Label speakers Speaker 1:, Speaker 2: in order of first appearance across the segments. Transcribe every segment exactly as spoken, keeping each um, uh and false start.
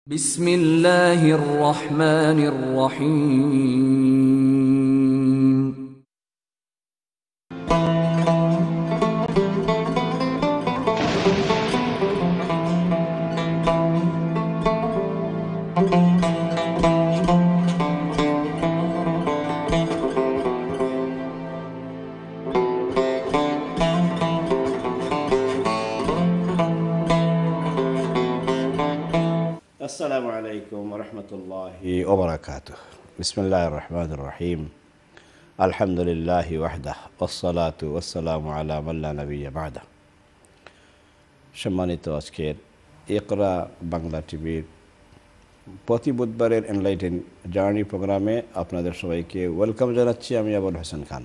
Speaker 1: بسم الله الرحمن الرحيم.
Speaker 2: السلام عليكم ورحمة الله وبركاته. بسم الله الرحمن الرحيم. الحمد لله وحده والصلاة والسلام على من لا نبي بعده. সম্মানিত আজকের ইকরা বাংলা টিভির প্রতি বুধবারের এনলাইটেন জার্নি প্রোগ্রামে আপনাদের সবাইকে ওয়েলকাম জানাচ্ছি। আমি আবুল হাসান খান।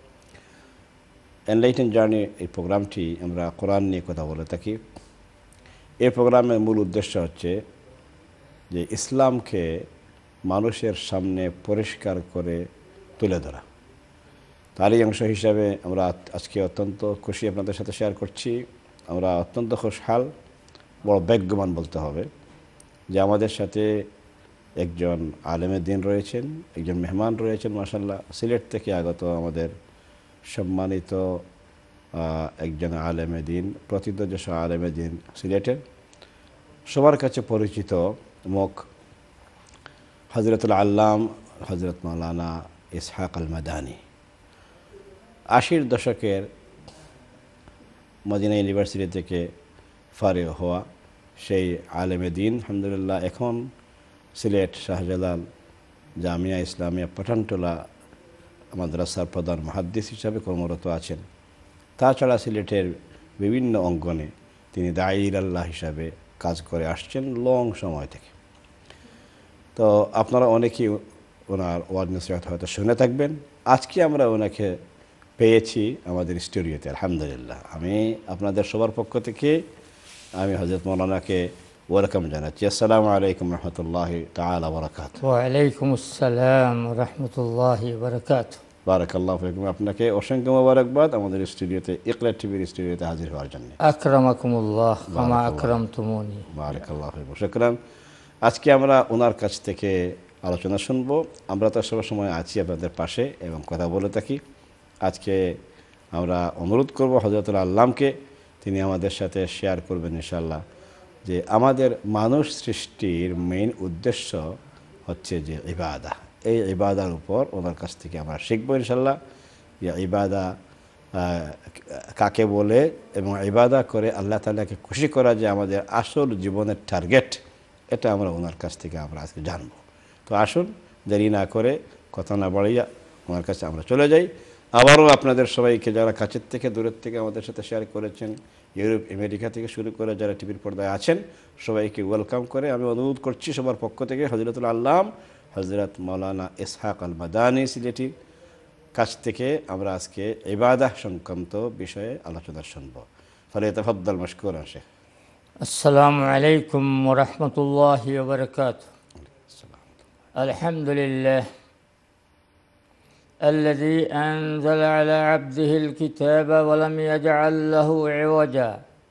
Speaker 2: এনলাইটেন জার্নি এই প্রোগ্রামটি আমরা কোরআন নিয়ে কথা বলে থাকি। এই প্রোগ্রামের মূল উদ্দেশ্য হচ্ছে যে ইসলামকে মানুষের সামনে পরিষ্কার করে তুলে ধরা। তারই অংশ হিসাবে আমরা আজকে অত্যন্ত খুশি আপনাদের সাথে শেয়ার করছি। আমরা অত্যন্ত খুশহাল, বড় ভাগ্যবান বলতে হবে যে আমাদের সাথে একজন আলেমে দিন রয়েছেন, একজন মেহমান রয়েছেন মাশাআল্লাহ, সিলেট থেকে আগত আমাদের সম্মানিত একজন আলেমে দিন, প্রথিতযশ আলেমে দিন সিলেটের, সবার কাছে পরিচিত মুখ হযরতুল আল্লাম হযরত মাওলানা ইসহাক আল মাদানী। আশির দশকের মদিনা ইউনিভার্সিটি থেকে ফারিগ হওয়া সেই আলেমে দিন আলহামদুলিল্লাহ এখন সিলেট শাহজালাল জামিয়া ইসলামিয়া পাঠানটোলা মাদ্রাসার প্রধান মুহাদ্দিস হিসাবে কর্মরত আছেন। তাছাড়া সিলেটের বিভিন্ন অঙ্গনে তিনি দাঈর আল্লাহ হিসাবে কাজ করে আসছেন লং সময় থেকে। তো আপনারা অনেকেই ওনার ওয়াজ নসিহত হয়তো শুনে থাকবেন। আজকে আমরা ওনাকে পেয়েছি আমাদের স্টুডিওতে আলহামদুলিল্লাহ। আমি আপনাদের সবার পক্ষ থেকে আমি হযরত মাওলানাকে ওয়েলকাম জানাচ্ছি। আসসালামু আলাইকুম রহমতুল্লাহি তাআলা ওয়া বারাকাতুহু।
Speaker 3: ওয়া আলাইকুম আসসালাম ওয়া রাহমাতুল্লাহি ওয়া বারাকাতুহু।
Speaker 2: বারাকাল্লাহু ফিকুম। আপনাকে অসংখ্য মোবারকবাদ আমাদের স্টুডিওতে, ইকরা টিভির স্টুডিওতে হাজির হওয়ার জন্য।
Speaker 3: আকরামাকুমুল্লাহ কামা আকরামতুমুনি।
Speaker 2: বারাকাল্লাহু ফিকুম। শুকরান। আজকে আমরা ওনার কাছ থেকে আলোচনা শুনব। আমরা তো সব সময় আছি আপনাদের পাশে এবং কথা বলে থাকি। আজকে আমরা অনুরোধ করব হযরতুল আল্লামকে, তিনি আমাদের সাথে শেয়ার করবেন ইনশাআল্লাহ যে আমাদের মানুষ সৃষ্টির মেইন উদ্দেশ্য হচ্ছে যে ইবাদা। এই ইবাদার উপর ওনার কাছ থেকে আমরা শিখব ইনশাআল্লাহ। যে ইবাদা কাকে বলে এবং ইবাদা করে আল্লাহ তাআলাকে খুশি করা যে আমাদের আসল জীবনের টার্গেট, এটা আমরা ওনার কাছ থেকে আমরা আজকে জানব। তো আসুন দেরি না করে কথা না বাড়িয়ে ওনার কাছে আমরা চলে যাই। আবারও আপনাদের সবাইকে যারা কাছের থেকে দূরের থেকে আমাদের সাথে শেয়ার করেছেন, ইউরোপ আমেরিকা থেকে শুরু করে যারা টিভির পর্দায় আছেন, সবাইকে ওয়েলকাম করে আমি অনুরোধ করছি সবার পক্ষ থেকে হযরতুল আল্লাম হযরত মাওলানা ইসহাক আল মাদানী সিলেটির কাছ থেকে আমরা আজকে ইবাদাহ সংক্রান্ত বিষয়ে আলোচনা শুনব। ফালিয়াতাফাদ্দাল মাশকুরান শেখ।
Speaker 3: আসসালামু আলাইকুম ওয়া রাহমাতুল্লাহি ওয়া বারাকাতুহু। আলহামদুলিল্লাহ الذي أنزل على عبده الكتاب ولم يجعل له عوجا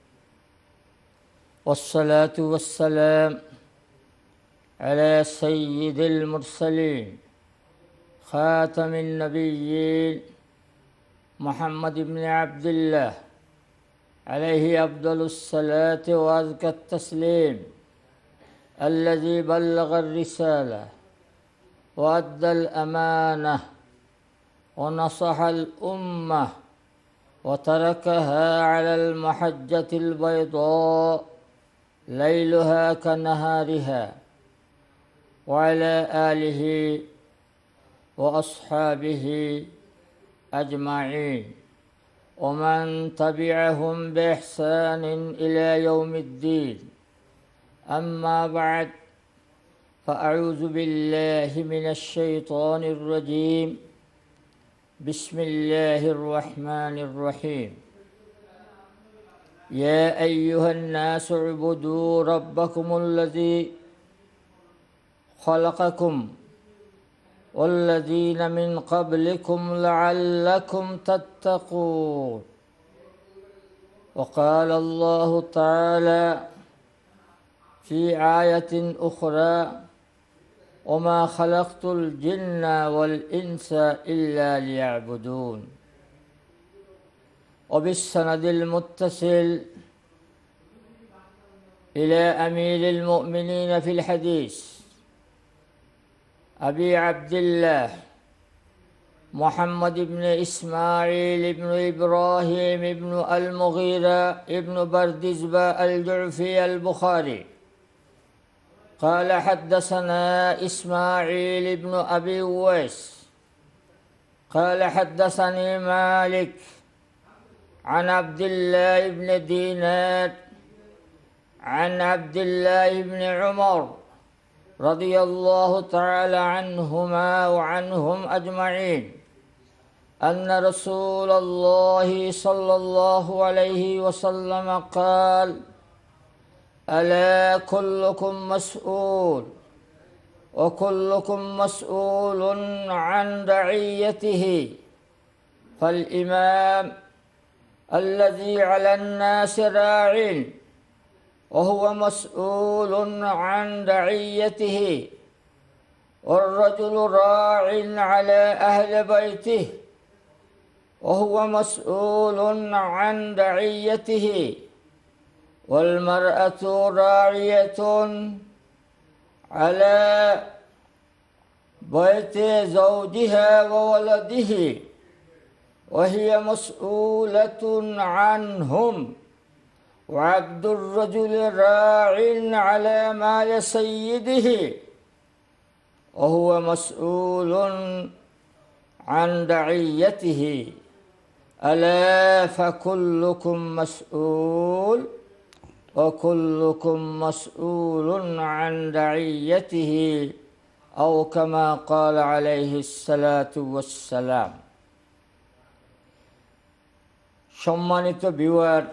Speaker 3: والصلاة والسلام على سيد المرسلين خاتم النبيين محمد بن عبد الله عليه أفضل الصلاة وأزكى التسليم الذي بلغ الرسالة وأدى الأمانة ونصح الأمة وتركها على المحجة البيضاء ليلها كنهارها وعلى آله وأصحابه أجمعين ومن تبعهم بإحسان إلى يوم الدين. أما بعد، فأعوذ بالله من الشيطان الرجيم. بسم الله الرحمن الرحيم. يا أيها الناس اعبدوا ربكم الذي خلقكم والذين من قبلكم لعلكم تتقون. وقال الله تعالى في آية أخرى وما خلقت الجن والإنس إلا ليعبدون. وبالسند المتصل إلى أمير المؤمنين في الحديث أبي عبد الله محمد بن إسماعيل بن إبراهيم بن المغيرة بن بردزبة الجعفي البخاري قال حدثنا إسماعيل بن أبي أويس قال حدثني مالك عن عبد الله بن دينار عن عبد الله بن عمر رضي الله تعالى عنهما وعنهم أجمعين أن رسول الله صلى الله عليه وسلم قال ألا كلكم مسؤول وكلكم مسؤول عن رعيته فالإمام الذي على الناس راع وهو مسؤول عن رعيته والرجل راع على أهل بيته وهو مسؤول عن رعيته والمرأة راعية على بيت زوجها وولده وهي مسؤولة عنهم وعبد الرجل راع على مال سيده وهو مسؤول عن رعيته ألا فكلكم مسؤول وكلكم مسؤول عن رعيته أو كما قال عليه الصلاة والسلام. সম্মানিত ভিউয়ার,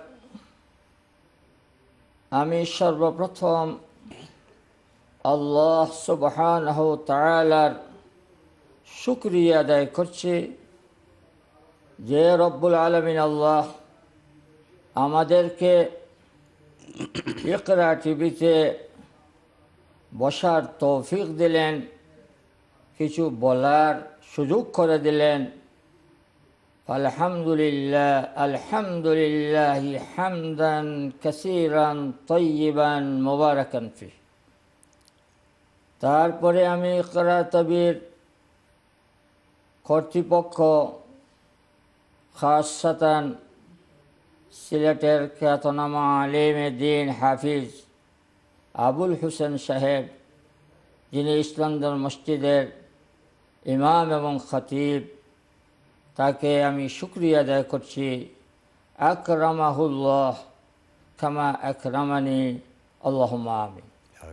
Speaker 3: আমি সর্বপ্রথম আল্লাহ সুবহানাহু ওয়া তাআলার শুকরিয়া আদায় করছি যে রব্বুল আলামিন আল্লাহ আমাদেরকে ইকরা টিভিতে বসার তৌফিক দিলেন, কিছু বলার সুযোগ করে দিলেন। আলহামদুলিল্লাহ আলহামদুলিল্লাহ হামদান কাসীরান তাইয়িবান মুবারাকান ফিহ। তারপরে আমি ইকরা টিভির কর্তৃপক্ষ, খাসাতান সিলেটের খ্যাতনামা আলেমে দ্বীন হাফিজ আবুল হোসেন সাহেব, যিনি ইসলামদল মসজিদের ইমাম এবং খতিব, তাকে আমি শুকরিয়া আদায় করছি। আকরামাহুল্লাহ কামা আকরামানি আল্লাহুম্মা আমিন।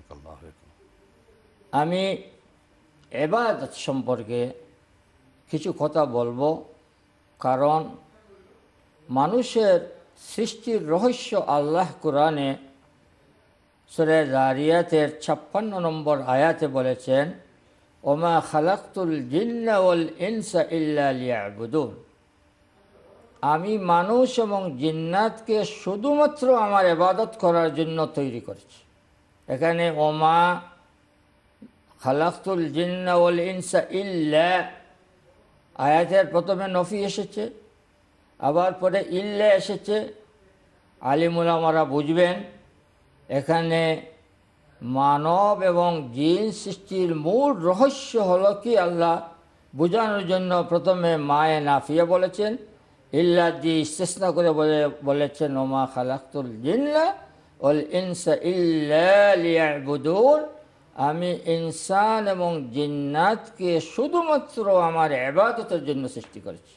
Speaker 3: আমি ইবাদত সম্পর্কে কিছু কথা বলবো, কারণ মানুষের সৃষ্টির রহস্য আল্লাহ কোরআনে সূরা যারিয়াতের ছাপ্পান্ন নম্বর আয়াতে বলেছেন, ওমা খালাকতুল জিন্না ওয়াল ইনসা ইল্লা লিয়াবুদুন। আমি মানুষ এবং জিন্নাতকে শুধুমাত্র আমার ইবাদত করার জন্য তৈরি করেছি। এখানে ওমা খালাকতুল জিন্না ওয়াল ইনসা ইল্লা, আয়াতের প্রথমে নফি এসেছে, আবার পরে ইল্লা এসেছে। আলিম উলামারা বুঝবেন এখানে মানব এবং জিন সৃষ্টির মূল রহস্য হলো কি, আল্লাহ বোঝানোর জন্য প্রথমে মায়ে নাফিয়া বলেছেন, ইল্লা দি ইস্তিসনা করে বলে বলেছেন ওমা খালাকতুল জিন্না ওয়াল ইনসা ইল্লা লিয়াবুদুন। আমি ইনসান এবং জিন্নাতকে শুধুমাত্র আমার ইবাদতের জন্য সৃষ্টি করেছি।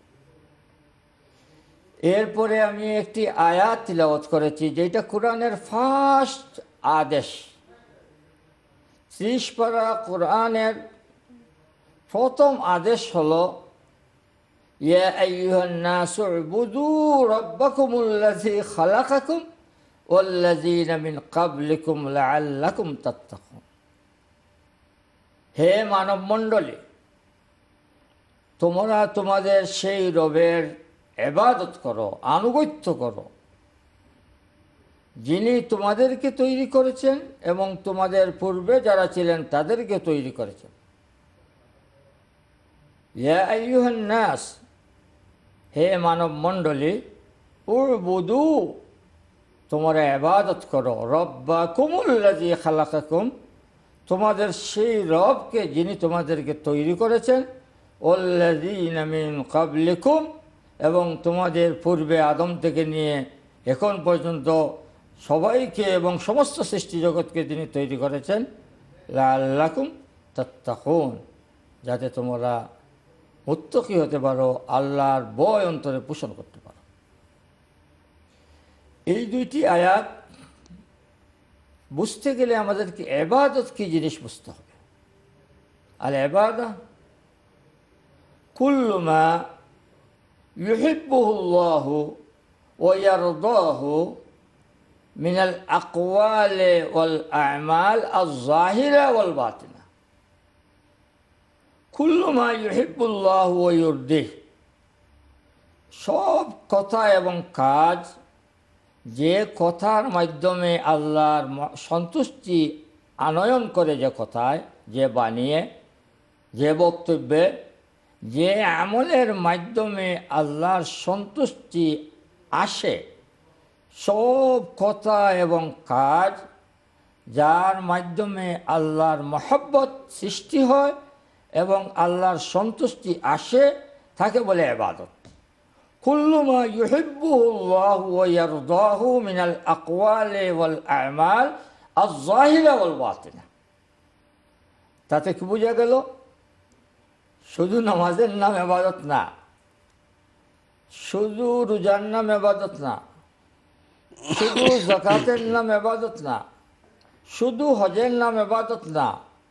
Speaker 3: এরপরে আমি একটি আয়াত তিলাওয়াত করেছি, যেটা কোরআনের ফার্স্ট আদেশ। ত্রিশ পারা কোরআনের প্রথম আদেশ হলো, ইয়া আইয়ুহান নাসু উবুদু রাব্বাকুমুল্লাযী খালাকাকুম ওয়াল্লাযীনা মিন ক্বাবলিকুম লাআল্লাকুম তাত্তাকুন। হে মানব মণ্ডলী, তোমরা তোমাদের সেই রবের ইবাদত করো, আনুগত্য করো যিনি তোমাদেরকে তৈরি করেছেন এবং তোমাদের পূর্বে যারা ছিলেন তাদেরকে তৈরি করেছেন। ইয়া আইয়ুহান নাস, হে মানব মণ্ডলী, উবুদু, তোমরা ইবাদত করো, রব্বাকুমুল্লাযী খালাকাকুম, তোমাদের সেই রবকে যিনি তোমাদেরকে তৈরি করেছেন, ওয়াল্লাযীনা মিন ক্বাবলিকুম, এবং তোমাদের পূর্বে আদম থেকে নিয়ে এখন পর্যন্ত সবাইকে এবং সমস্ত সৃষ্টি জগৎকে যিনি তৈরি করেছেন, লাআল্লাকুম তাত্তাকুন, যাতে তোমরা মুত্তাকি হতে পারো, আল্লাহর ভয় অন্তরে পোষণ করতে পারো। এই দুইটি আয়াত বুঝতে গেলে আমাদেরকে ইবাদত কি জিনিস বুঝতে হবে। আল ইবাদা কুল্লু মা ইউহিব্বুহুল্লাহু ওয়া ইয়ারদাহু মিনাল আকওয়ালি ওয়াল আ'মাল আয-যাহিরা ওয়াল বাতিনা। কুল্লু মা ইউহিব্বুল্লাহু ওয়া ইউরদিহ, সব কথা এবং কাজ, যে কথার মাধ্যমে আল্লাহর সন্তুষ্টি আনয়ন করে, যে কথায়, যে বানিয়ে, যে বক্তব্যে, যে আমলের মাধ্যমে আল্লাহর সন্তুষ্টি আসে, সব কথা এবং কাজ যার মাধ্যমে আল্লাহর মহব্বত সৃষ্টি হয় এবং আল্লাহর সন্তুষ্টি আসে, তাকে বলে ইবাদত। কুল্লু মা ইউহিব্বুহুল্লাহু ওয়া ইয়ারদাহু মিনাল আকওয়ালি ওয়াল আ'মাল আয-যাহিরা ওয়াল বাতিনা। তাতে কি বোঝা গেল? শুধু নামাজের নাম ইবাদত না, শুধু রোজার নাম ইবাদত না, শুধু যাকাতের নাম ইবাদত না, শুধু হজের নাম ইবাদত না,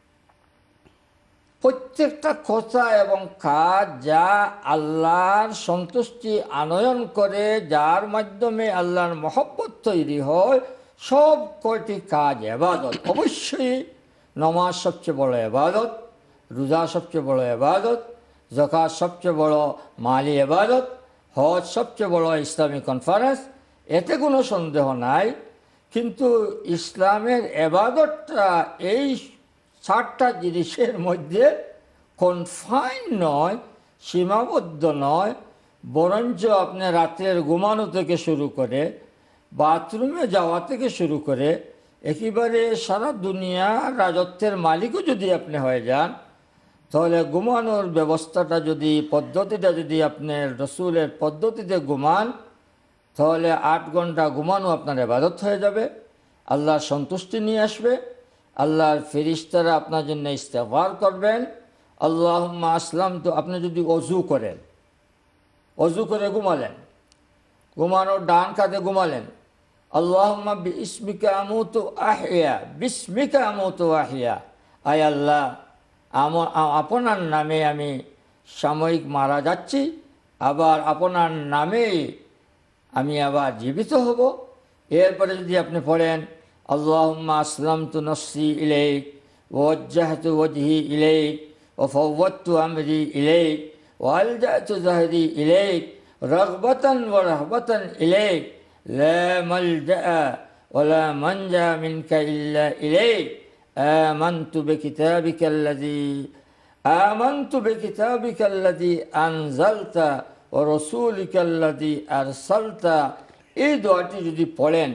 Speaker 3: প্রত্যেকটা কথা এবং কাজ যা আল্লাহর সন্তুষ্টি আনয়ন করে, যার মাধ্যমে আল্লাহর মহব্বত তৈরি হয়, সব কয়টি কাজ ইবাদত। অবশ্যই নামাজ সবচেয়ে বড় ইবাদত, রোজা সবচেয়ে বড় ইবাদত, যাকাত সবচেয়ে বড় মালি ইবাদত, হজ সবচেয়ে বড় ইসলামী কনফারেন্স, এতে কোনো সন্দেহ নাই। কিন্তু ইসলামের ইবাদতটা এই চারটা জিনিসের মধ্যে কনফাইন নয়, সীমাবদ্ধ নয়, বরঞ্চ আপনি রাতের ঘুমানো থেকে শুরু করে, বাথরুমে যাওয়া থেকে শুরু করে, একেবারে সারা দুনিয়ার রাজত্বের মালিকও যদি আপনি হয়ে যান, তাহলে ঘুমানোর ব্যবস্থাটা যদি, পদ্ধতিটা যদি আপনি রসুলের পদ্ধতিতে ঘুমান, তাহলে আট ঘন্টা ঘুমানো আপনার ইবাদত হয়ে যাবে, আল্লাহর সন্তুষ্টি নিয়ে আসবে, আল্লাহর ফেরেশতারা আপনার জন্য ইস্তেগফার করবেন। আল্লাহুম্মা আসলামতু, আপনি যদি অজু করেন, অজু করে ঘুমালেন, ঘুমানোর ডান কাঁধে ঘুমালেন, আল্লাহুম্মা বিইসমিকা আমুতু আহইয়া, বিসমিকা আমুতু আহইয়া, আয় আল্লাহ, আপনার নামে আমি সাময়িক মারা যাচ্ছি, আবার আপনার নামেই আমি আবার জীবিত হব। এরপরে যদি আপনি পড়েন আল্লাহুম্মা আসলামতু নফসি ইলাইক ওয়া ওয়াজ্জাহতু ওয়াজহি ইলাইক ওয়া ফাওয়াদতু আমরি ইলাইক ওয়া আলজাতু যাহরি ইলাইক রাগবাতান ওয়া রাহবাতান ইলাইক লা মালজা ওয়া লা মানজা মিনকা ইল্লা ইলাইক আমানতু বিকিতাবিকাল্লাযী আমানতু বিকিতাবিকাল্লাযী আনজালতা ওয়া রাসূলিকাল্লাযী আরসালতা, এই দোয়াটি যদি পড়েন,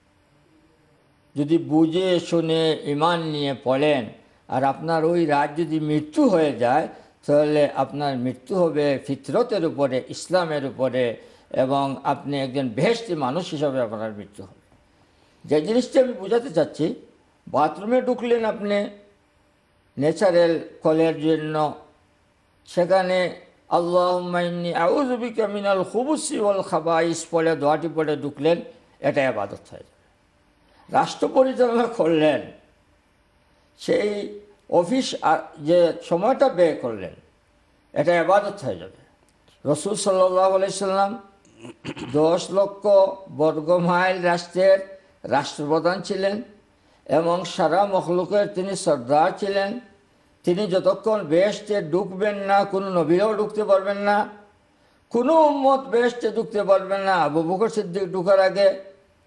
Speaker 3: যদি বুঝে শুনে ঈমান নিয়ে পড়েন, আর আপনার ওই রাত যদি মৃত্যু হয়ে যায়, তাহলে আপনার মৃত্যু হবে ফিতরতের উপরে, ইসলামের উপরে, এবং আপনি একজন বেহেশতি মানুষ হিসাবে আপনার মৃত্যু হবে। যে জিনিসটি আমি বোঝাতে চাচ্ছি, বাথরুমে ঢুকলেন আপনি ন্যাচারাল কলের জন্য, সেখানে আল্লাহুম্মা ইন্নী আউযু বিকা মিনাল খুবুসি ওয়াল খাবাইস পড়ে দোয়াটি পড়ে ঢুকলেন, এটা ইবাদত হয়ে যাবে। রাষ্ট্র পরিচালনা করলেন, সেই অফিস যে সময়টা ব্যয় করলেন, এটা ইবাদত হয়ে যাবে। রাসূল সাল্লাল্লাহু আলাইহি সাল্লাম দশ লক্ষ বর্গ মাইল রাষ্ট্রের রাষ্ট্রপ্রধান ছিলেন এবং সারা মখলুকের তিনি সর্দার ছিলেন। তিনি যতক্ষণ বেহেশতে ঢুকবেন না, কোনো নবীরাও ঢুকতে পারবেন না, কোনো উম্মত বেহেশতে ঢুকতে পারবেন না। আবু বকর সিদ্দিক ঢুকার আগে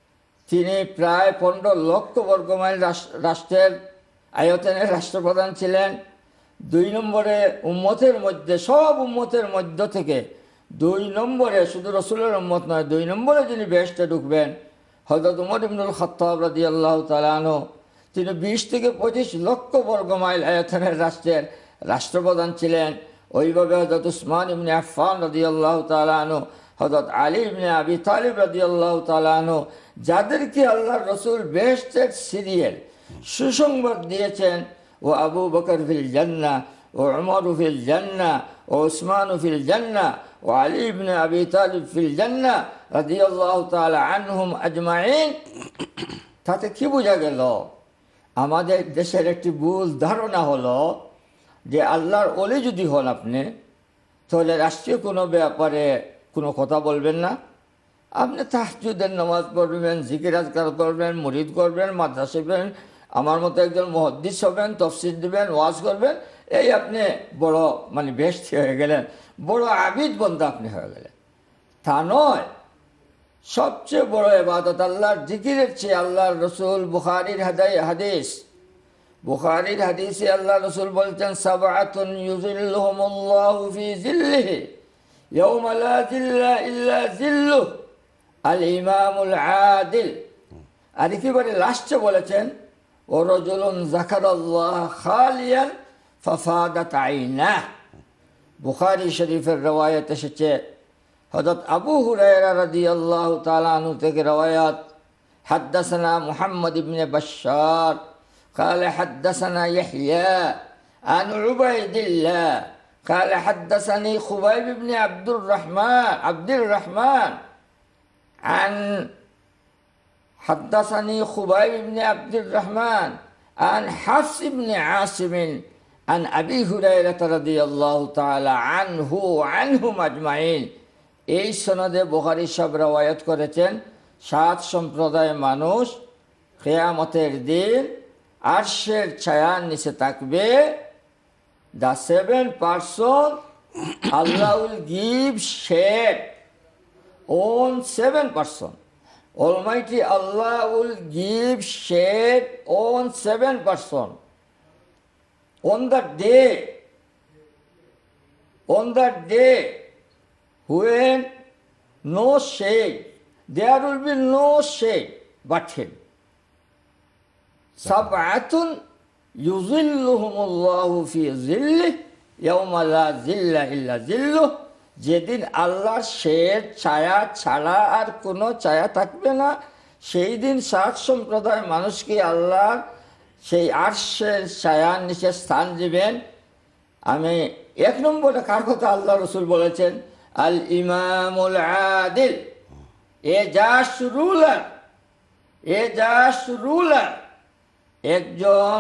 Speaker 3: তিনি প্রায় পনেরো লক্ষ বর্গমাইল রাষ্ট্রের আয়তনের রাষ্ট্রপ্রধান ছিলেন। দুই নম্বরে উম্মতের মধ্যে, সব উম্মতের মধ্য থেকে দুই নম্বরে, শুধু রসুলের উম্মত নয়, দুই নম্বরে যিনি বেহেশতে ঢুকবেন হযরত উমর ইবনুল খাত্তাব রাদিয়াল্লাহু তাআলা আনহু। তিনি বিশ থেকে পঁচিশ লক্ষ বর্গমাইল আয়তনের রাষ্ট্রের রাষ্ট্রপ্রধান ছিলেন। ওইভাবে হযরত উসমান ইবনে আফফান রাদিয়াল্লাহু তাআলা আনহু, হযরত আলী ইবনে আবি তালিব রাদিয়াল্লাহু তাআলা আনহু, যাদেরকে আল্লাহর রসুল বেহেশতের সিরিয়াল সুসংবাদ দিয়েছেন, ও আবু বকর ফিল জান্নাহ, ও উমর ফিল জান্নাহ, ও উসমান ফিল জান্নাহ, ও আলী ইবনে আবি তালিব ফিল জান্নাহ রাদিয়াল্লাহু তাআলা আনহুম আজমাইন। তাতে কি বোঝা গেল? আমাদের দেশের একটি ভুল ধারণা হলো যে আল্লাহর ওলি যদি হন আপনি, তাহলে রাষ্ট্রীয় কোনো ব্যাপারে কোনো কথা বলবেন না। আপনি তাহাজ্জুদের নামাজ পড়বেন, জিকির আজকার করবেন, মুরিদ করবেন, মাদ্রাসা পড়বেন, আমার মতো একজন মুহাদ্দিস হবেন, তাফসীর দিবেন, ওয়াজ করবেন, এই আপনি বড় মানে বেহেশতি হয়ে গেলেন, বড় আবিদ বান্দা আপনি হয়ে গেলেন। তা নয়, সবচেয়ে বড় ইবাদত আল্লাহর জিকিরের চেয়ে। আল্লাহর রসুল বুখারীর হাদিস, বুখারীর হাদিসে আল্লাহ রসুল বলছেন, সাবআতুন ইউযিল্লুহুমুল্লাহু ফি যিল্লিহি ইয়াওমা লা যিল্লা ইল্লা যিল্লুহু আল ইমামুল আদিল। আর একেবারে লাস্টে বলেছেন, ও রাজুলুন যাকারাল্লাহ খালিয়ান ফাফাদাত আইনাহু। বুখারী শরীফের রওয়ায়াত এসেছে, হযরত আবু হুরায়রা রাদিয়াল্লাহু তাআলা আনহু থেকে রওয়ায়াত, হাদ্দাসানা মুহাম্মদ ইবনে বাশশার قال حدثنا يحيى عن عبيد الله قال حدثني خبيب بن عبد الرحمن عبد الرحمن عن حدثني خبيب بن عبد الرحمن عن حفص بن عاصم عن أبي هريرة رضي الله تعالى عنه وعنهم أجمعين। এই সনদে বুখারী সব রওয়ায়াত করেছেন, সাত সম্প্রদায়ের মানুষ কিয়ামতের দিন আরশের ছায়ার নিচে থাকবে। The seven person Allah will give shade on seven person. Almighty Allah will give shade on seven person. On that day, on that day when no shade, there will be no shade but him. সাবআতুন ইউযিল্লুহুমুল্লাহু ফি যিল্লিহি ইয়াওমা লা যিল্লা ইল্লা যিল্লুহু। যেদিন আল্লাহর শের ছায়া ছাড়া আর কোনো ছায়া থাকবে না, সেই দিন সাত সম্প্রদায় মানুষকে আল্লাহ সেই আরশের ছায়ার নিচে স্থান দিবেন। আমি এক নম্বরে কার কথা আল্লাহ রসুল বলেছেন? আল ইমামুল আদিল, a just ruler, a just ruler, একজন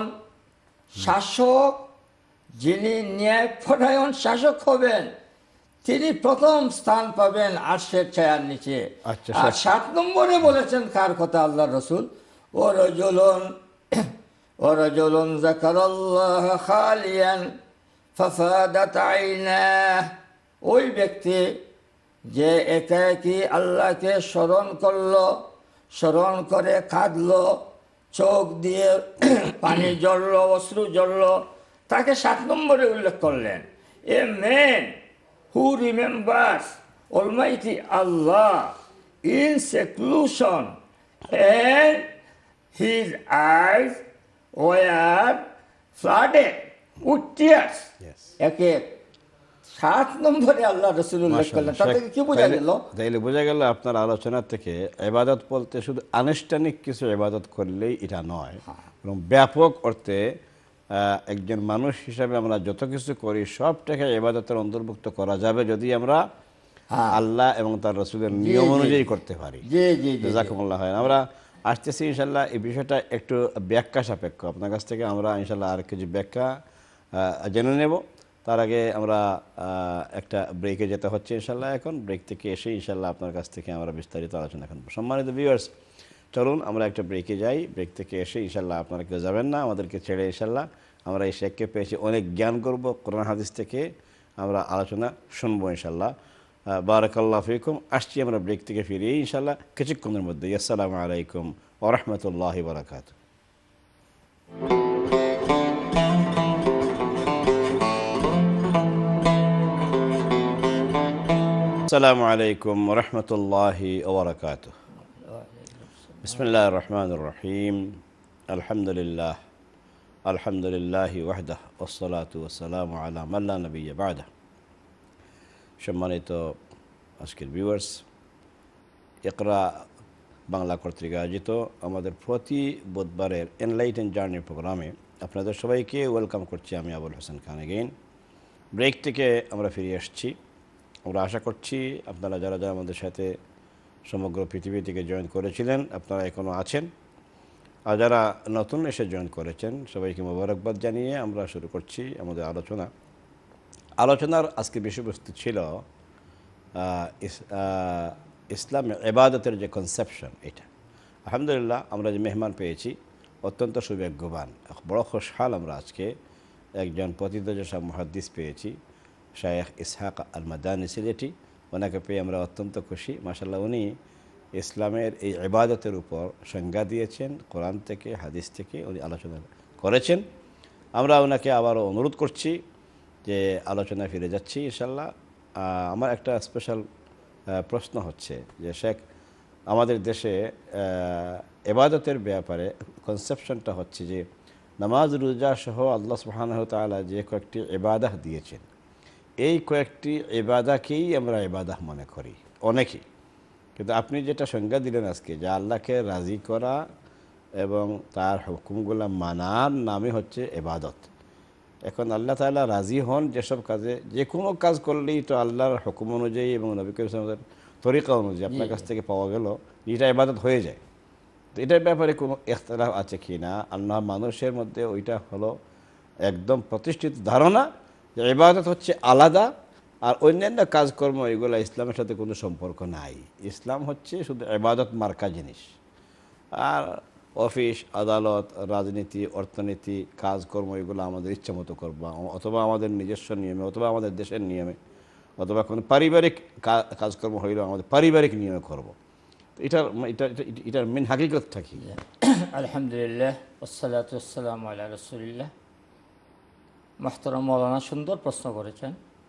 Speaker 3: শাসক যিনি ন্যায়পরায়ণ শাসক হবেন, তিনি প্রথম স্থান পাবেন আরশের ছায়ার নিচে। আর সাত নম্বরে বলেছেন কার কথা আল্লাহ রসুল? ও রাজুলুন ও রাজুলুন যাকারাল্লাহ খালিয়ান ফাফাদাত আইনাহু। ওই ব্যক্তি যে একাকী আল্লাহকে স্মরণ করলো, স্মরণ করে কাঁদলো, চোখ দিয়ে পানি ঝরল, অশ্রু ঝরল, তাকে সাত নম্বরে উল্লেখ করলেন। A man who remembers Almighty Allah in seclusion and his eyes were flooded with tears. একে সাত নম্বরে আল্লাহ রসুল উল্লেখ করলেন। তাতে কি বোঝা গেল?
Speaker 2: তাইলে বোঝা গেল আপনার আলোচনা থেকে ইবাদত বলতে শুধু আনুষ্ঠানিক কিছু ইবাদত করলেই এটা নয়, এবং ব্যাপক অর্থে একজন মানুষ হিসাবে আমরা যত কিছু করি সবটাকে ইবাদতের অন্তর্ভুক্ত করা যাবে যদি আমরা আল্লাহ এবং তার রসুলের নিয়ম অনুযায়ী করতে পারি। জাযাকুমুল্লাহ খায়রান। আমরা আসতেছি ইনশাল্লাহ, এই বিষয়টা একটু ব্যাখ্যা সাপেক্ষ। আপনার কাছ থেকে আমরা ইনশাল্লাহ আর কিছু ব্যাখ্যা জেনে নেব। তার আগে আমরা একটা ব্রেকে যেতে হচ্ছে ইনশাল্লাহ। এখন ব্রেক থেকে এসে ইনশাল্লাহ আপনার কাছ থেকে আমরা বিস্তারিত আলোচনা করব। সম্মানিত ভিউয়ার্স, চলুন আমরা একটা ব্রেকে যাই। ব্রেক থেকে এসে ইনশাল্লাহ আপনারা কেউ যাবেন না, আমাদেরকে ছেড়ে ইনশাল্লাহ আমরা এই শেখকে পেয়েছি, অনেক জ্ঞান করব, কোরআন হাদিস থেকে আমরা আলোচনা শুনবো ইনশাল্লাহ। বারাকাল্লাহু ফিকুম। আসছি আমরা ব্রেক থেকে ফিরে ইনশাআল্লাহ কিছুক্ষণের মধ্যে। আসসালামু আলাইকুম ওয়া রাহমাতুল্লাহি ওয়া বারাকাতুহু। আসসালামু আলাইকুম ওয়া রাহমাতুল্লাহি ওয়া বারাকাতুহু। বিসমিল্লাহির রহমানির রহিম। আলহামদুলিল্লাহ আলহামদুলিল্লাহি ওয়াহদাহ ওয়াসসালাতু ওয়াসসালামু আলা মান লা নাবিয়্যা বা'দাহ। সম্মানিত আজকের ভিউয়ার্স, ইকরা বাংলা কর্তৃক আয়োজিত আমাদের প্রতি বুধবারের এনলাইটেন জার্নি প্রোগ্রামে আপনাদের সবাইকে ওয়েলকাম করছি আমি আবুল হোসেন খান এগেইন। ব্রেক থেকে আমরা ফিরে আসছি। আমরা আশা করছি আপনারা যারা যারা আমাদের সাথে সমগ্র পৃথিবী থেকে জয়েন করেছিলেন আপনারা এখনও আছেন, আর যারা নতুন এসে জয়েন করেছেন সবাইকে মোবারকবাদ জানিয়ে আমরা শুরু করছি আমাদের আলোচনা। আলোচনার আজকে বিষয়বস্তু ছিল ইসলাম ইবাদতের যে কনসেপশন, এটা আলহামদুলিল্লাহ আমরা যে মেহমান পেয়েছি অত্যন্ত সৌভাগ্যবান, বড় খুশহাল আমরা আজকে একজন প্রথিতযশা মুহাদ্দিস পেয়েছি, শায়েখ ইসহাক আল মাদানী সিলেটি। ওনাকে পেয়ে আমরা অত্যন্ত খুশি মাশাআল্লাহ। উনি ইসলামের এই ইবাদতের উপর সংজ্ঞা দিয়েছেন, কোরআন থেকে হাদিস থেকে উনি আলোচনা করেছেন। আমরা ওনাকে আবারও অনুরোধ করছি যে আলোচনায় ফিরে যাচ্ছি ইনশাআল্লাহ। আমার একটা স্পেশাল প্রশ্ন হচ্ছে যে শেখ, আমাদের দেশে ইবাদতের ব্যাপারে কনসেপশনটা হচ্ছে যে নামাজ রোজা সহ আল্লাহ সুবহানাহু ওয়া তাআলা যে কয়েকটি ইবাদাহ দিয়েছেন, এই কয়েকটি ইবাদাকেই আমরা ইবাদাহ মনে করি অনেকেই। কিন্তু আপনি যেটা সংজ্ঞা দিলেন আজকে, যে আল্লাহকে রাজি করা এবং তার হুকুমগুলো মানার নামই হচ্ছে ইবাদত। এখন আল্লাহ তাআলা রাজি হন যেসব কাজে, যে কোনো কাজ করলেই তো আল্লাহর হুকুম অনুযায়ী এবং নবী করিম সাল্লাল্লাহু আলাইহি ওয়াসাল্লামের তরিকা অনুযায়ী আপনার কাছ থেকে পাওয়া গেল, এটা ইবাদত হয়ে যায়। তো এটার ব্যাপারে কোনো ইখতিলাফ আছে কি না? আল্লাহ মানুষের মধ্যে ওইটা হলো একদম প্রতিষ্ঠিত ধারণা যে ইবাদত হচ্ছে আলাদা, আর অন্যান্য কাজকর্ম এগুলো ইসলামের সাথে কোনো সম্পর্ক নাই। ইসলাম হচ্ছে শুধু ইবাদত মার্কা জিনিস। আর অফিস আদালত রাজনীতি অর্থনীতি কাজকর্ম এগুলো আমাদের ইচ্ছা মতো করবো, অথবা আমাদের নিজস্ব নিয়মে, অথবা আমাদের দেশের নিয়মে, অথবা কোনো পারিবারিক কাজকর্ম হইলেও আমাদের পারিবারিক নিয়মে করব। এটার এটা এটার মেন হাকিকতটা কি?
Speaker 3: আলহামদুলিল্লাহ ওয়াসসালাতু ওয়াসসালামু আলা রাসূলিল্লাহ। মুহতারাম মাওলানা সুন্দর প্রশ্ন করেছেন।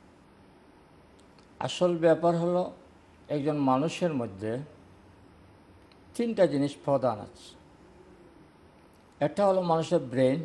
Speaker 3: আসল ব্যাপার হলো একজন মানুষের মধ্যে তিনটা জিনিস প্রধান আছে। একটা হলো মানুষের ব্রেন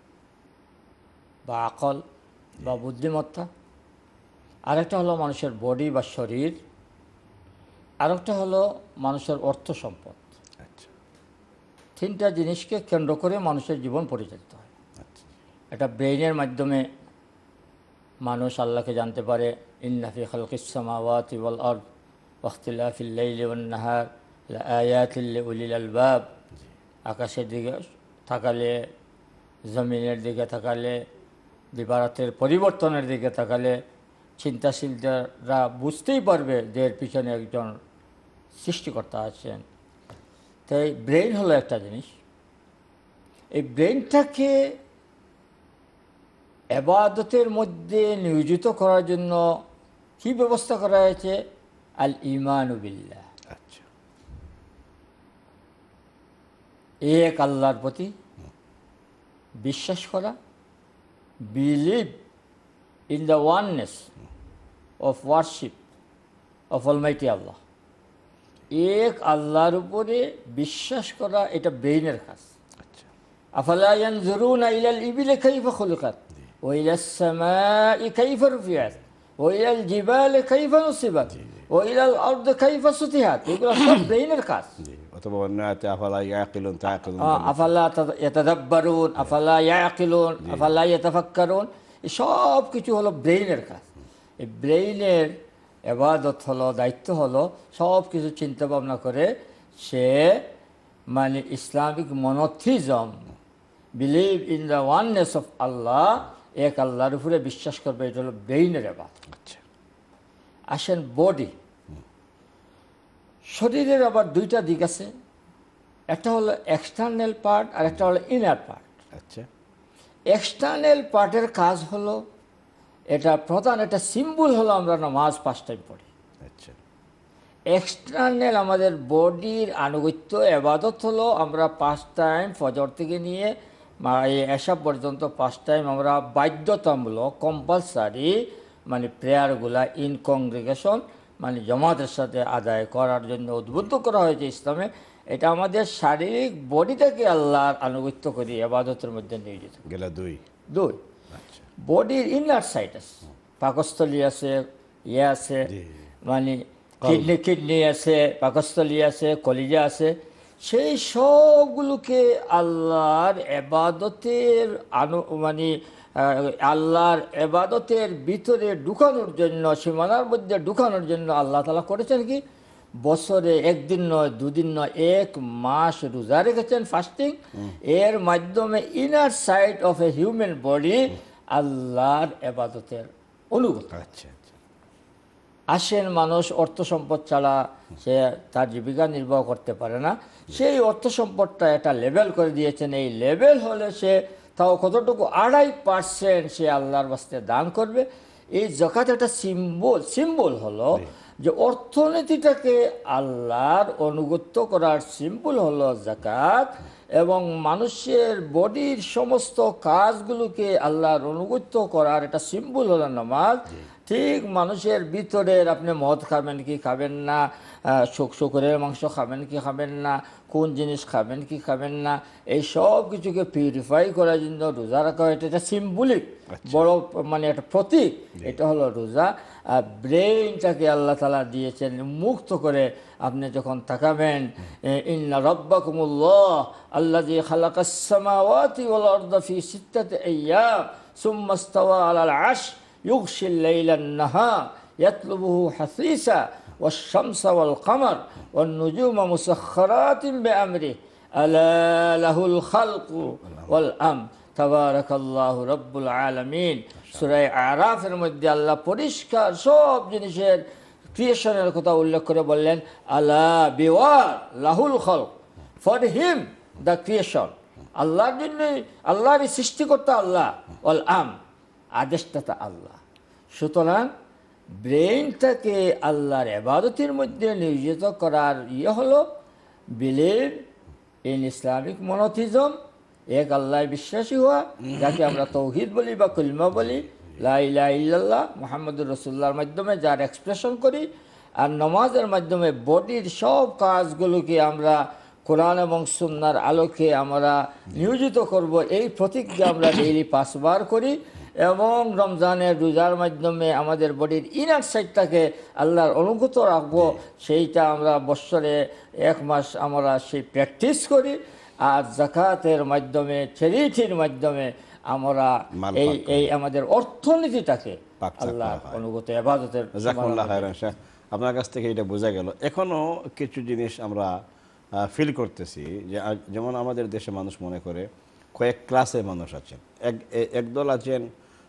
Speaker 3: বা আকল বা বুদ্ধিমত্তা, আরেকটা হলো মানুষের বডি বা শরীর, আরেকটা হলো মানুষের অর্থ সম্পদ।
Speaker 2: আচ্ছা,
Speaker 3: তিনটা জিনিসকে কেন্দ্র করে মানুষের জীবন পরিচালিত হয়।
Speaker 2: আচ্ছা,
Speaker 3: এটা ব্রেইনের মাধ্যমে মানুষ আল্লাহকে জানতে পারে। ইন্না ফি খালকিস সামাওয়াতি ওয়াল আরদ ওয়া ইখতিলাফিল লাইলি ওয়ান নাহার লাআয়াতিল লিউলিল আলবাব। আকাশের দিকে তাকালে, জমিনের দিকে তাকালে, দিবারাতের পরিবর্তনের দিকে তাকালে চিন্তাশীলরা বুঝতেই পারবে যে এর পিছনে একজন সৃষ্টিকর্তা আছেন। তাই ব্রেইন হলো একটা জিনিস। এই ব্রেইনটাকে ইবাদতের মধ্যে নিয়োজিত করার জন্য কি ব্যবস্থা করা হয়েছে? আল ঈমানু বিল্লাহ,
Speaker 2: আচ্ছা,
Speaker 3: এক আল্লাহর প্রতি বিশ্বাস করা, believe in the oneness of worship of Almighty Allah. এক আল্লাহর উপরে বিশ্বাস করা, এটা ব্রেইনের কাজ।
Speaker 2: আচ্ছা,
Speaker 3: আফালা ইয়ানজুরুনা ইলাল ইবিলি কাইফা খুলিকাত ওয়া ইলাস সামাই কাইফা রুফিআত ওয়া ইলাল জিবালি কাইফা নুসিবাত ওয়া ইলাল আরদি কাইফা সুতিহাত। এগুলো সব ব্রেইনের কাজ।
Speaker 2: অথবা অন্যায়তে আফালা ইয়াকিলুন তাআকিলুন,
Speaker 3: আফালা ইয়াতাদাব্বারুন, আফালা ইয়াকিলুন, আফালা ইয়াতাফাক্কারুন, এই সব কিছু হলো ব্রেইনের কাজ। এই ব্রেইনের ইবাদত হলো, দায়িত্ব হলো সব কিছু চিন্তা ভাবনা করে সে মানে Islamic monotheism, believe in the oneness of Allah, এক আল্লাহর উপরে বিশ্বাস করবে, এটা হলো ব্রেইনের ইবাদত।
Speaker 2: আচ্ছা,
Speaker 3: আসেন বডি, শরীরের আবার দুইটা দিক আছে। একটা হলো এক্সটার্নাল পার্ট আর একটা হলো ইনার পার্ট।
Speaker 2: আচ্ছা,
Speaker 3: এক্সটার্নাল পার্টের কাজ হলো, এটা প্রধান একটা সিম্বল হলো আমরা নামাজ পাঁচ টাইম পড়ি।
Speaker 2: আচ্ছা
Speaker 3: এক্সটার্নাল আমাদের বডির আনুগত্য এবাদত হলো আমরা পাঁচ টাইম ফজর থেকে নিয়ে মা- এই এসা পর্যন্ত পাঁচ টাইম আমরা বাধ্যতামূলক কম্পালসারি মানে প্রেয়ারগুলা ইন কংগ্রেগেশন মানে জমাতের সাথে আদায় করার জন্য উদ্বুদ্ধ করা হয়েছে ইসলামে। এটা আমাদের শারীরিক বডিটাকে আল্লাহর আনুগত্য করি এবাদতের মধ্যে নিয়োজিত।
Speaker 2: গেলা দুই
Speaker 3: দুই,
Speaker 2: আচ্ছা
Speaker 3: বডির ইনার সাইড আছে, পাকস্থলী আছে, ইয়ে আছে,
Speaker 2: জি।
Speaker 3: মানে কিডনি কিডনি আছে, পাকস্থলী আছে, কলিজা আছে, সেই সবগুলোকে আল্লাহর এবাদতের আনু মানে আহ, আল্লাহর এবাদতের ভিতরে ঢুকানোর জন্য, সীমানার মধ্যে ঢুকানোর জন্য আল্লাহ তাআলা করেছেন কি, বছরে একদিন নয়, দুদিন নয়, এক মাস রোজা রেখেছেন, ফাস্টিং। এর মাধ্যমে inner side of a human body আল্লাহর এবাদতের অনুগত।
Speaker 2: আচ্ছা আচ্ছা
Speaker 3: আসেন মানুষ অর্থ সম্পদ ছাড়া সে তার জীবিকা নির্বাহ করতে পারে না, সেই অর্থ সম্পদটা এটা লেভেল করে দিয়েছেন। এই লেভেল হলে সে তাও কতটুকু, আড়াই পার্সেন্ট সে আল্লাহর বাস্তে দান করবে। এই জাকাত একটা সিম্বল, সিম্বল হলো যে অর্থনীতিটাকে আল্লাহর অনুগত্য করার সিম্বল হলো জাকাত, এবং মানুষের বডির সমস্ত কাজগুলোকে আল্লাহর অনুগত্য করার একটা সিম্বল হলো নামাজ। ঠিক মানুষের ভিতরের আপনি মদ খাবেন কি খাবেন না, শুকরের মাংস খাবেন কি খাবেন না, কোন জিনিস খাবেন কি খাবেন না, এই সব কিছুকে পিউরিফাই করার জন্য রোজা রাখা হয়। এটা একটা সিম্বলিক বড় মানে একটা প্রতীক, এটা হলো রোজা। আর ব্রেইনটাকে আল্লাহ তাআলা দিয়েছেন মুক্ত করে। আপনি যখন তাকাবেন, ইন্না রাব্বাকুমুল্লাহ আল্লাযী খালাকাস সামাওয়াতি ওয়াল আরদা ফি সিত্তাতি আইয়াম সুম্মা ইসতাওয়া আলাল আরশ ইউগশিল লাইলান নাহার ইয়াতলুবুহু হাসীসা ওয়াশ-শামসা ওয়াল কামার ওয়ান নুজুমা মুসাখখারাতিন বিআমরিহি আলা লাহুল খালকু ওয়াল আমর তাবারাকাল্লাহু রাব্বুল আলামিন। সূরা আরাফের মধ্যে আল্লাহ পরিষ্কার সব জিনিসের ক্রিয়েশনের কথা উল্লেখ করে বললেন, আলা বিওয়ার লাহুল খালক, ফর হিম দ্য ক্রিয়েশন, আল্লাহর জন্য, আল্লাহরই সৃষ্টিকর্তা আল্লাহ, ওয়াল আম আদেশদাতা আল্লাহ। সুতরাং ব্রেইনটাকে আল্লাহর ইবাদতের মধ্যে নিয়োজিত করার ইয়ে হলো বিলিভ ইন ইসলামিক মনোথিজম, এক আল্লাহ বিশ্বাসী হওয়া, যাকে আমরা তৌহিদ বলি বা কলিমা বলি, লা ইলাহা ইল্লাল্লাহ মুহাম্মদুর রাসূলুল্লাহর মাধ্যমে যার এক্সপ্রেশন করি। আর নামাজের মাধ্যমে বডির সব কাজগুলোকে আমরা কোরআন এবং সুন্নাহর আলোকে আমরা নিয়োজিত করব, এই প্রতিজ্ঞা আমরা ডেইলি পাঁচবার করি। এবং রমজানের রোজার মাধ্যমে আমাদের বডির ইনার সাইডটাকে আল্লাহর অনুগত রাখবো, সেইটা আমরা বৎসরে এক মাস আমরা সেই প্র্যাকটিস করি। আর জাকাতের মাধ্যমে, চ্যারিটির মাধ্যমে আমরা এই এই আমাদের অর্থনীতিটাকে আল্লাহর অনুগত ইবাদতের।
Speaker 2: জাযাকুমুল্লাহ খাইরান শাহ, আপনার কাছ থেকে এটা বোঝা গেল। এখনো কিছু জিনিস আমরা ফিল করতেছি, যে যেমন আমাদের দেশে মানুষ মনে করে কয়েক ক্লাসের মানুষ আছেন। এক একদল আছেন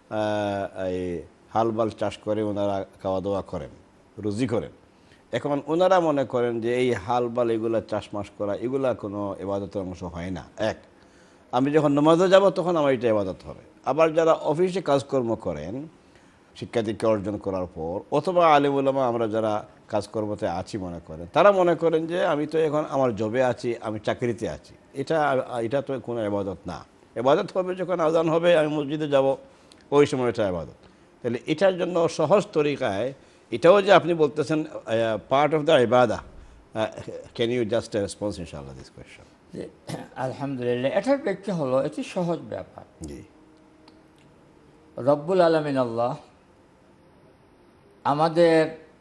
Speaker 2: এই হালবাল চাষ করে ওনারা খাওয়া দাওয়া করেন, রুজি করেন। এখন ওনারা মনে করেন যে এই হালবাল এগুলা চাষমাস করা এগুলা কোনো ইবাদতের অংশ হয় না। এক, আমি যখন নামাজে যাব তখন আমার এটা ইবাদত হবে। আবার যারা অফিসে কাজকর্ম করেন শিক্ষা দীক্ষা অর্জন করার পর, অথবা আলেম উলামা আমরা যারা কাজকর্মতে আছি মনে করেন, তারা মনে করেন যে আমি তো এখন আমার জবে আছি, আমি চাকরিতে আছি, এটা এটা তো কোনো ইবাদত না। ইবাদত হবে যখন আজান হবে আমি মসজিদে যাব, ওই সময় এটা ইবাদত। তাহলে এটার জন্য সহজ তরিকায় এটাও যে আপনি বলতেছেন পার্ট অফ দ্য ইবাদা, ক্যান ইউ জাস্ট রেসপন্স ইনশাআল্লাহ দিস কোয়েশ্চন?
Speaker 3: আলহামদুলিল্লাহ, এটার ব্যাখ্যা হলো এটি সহজ ব্যাপার।
Speaker 2: জি,
Speaker 3: রব্বুল আলামিন আল্লাহ আমাদের